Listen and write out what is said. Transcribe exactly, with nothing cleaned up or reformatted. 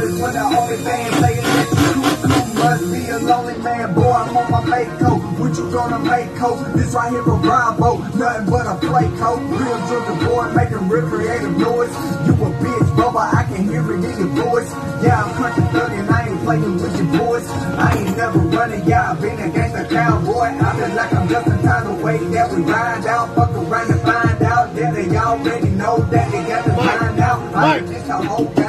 artist when the only thing saying that you must be a lonely man. Boy, I'm on my make coat. What you gonna make coat? This right here for Bravo, nothing but a play coat. Real drunken boy making real creative noise. You a bitch, Bubba, I can hear it in your voice. Yeah, I'm country thirty and I ain't playing with your boys. I ain't never running, yeah, I been against a cowboy. I feel like I'm just in time to wait that we find out. Fuck around and find out. Yeah, they already know that they got to find out. I ain't just a whole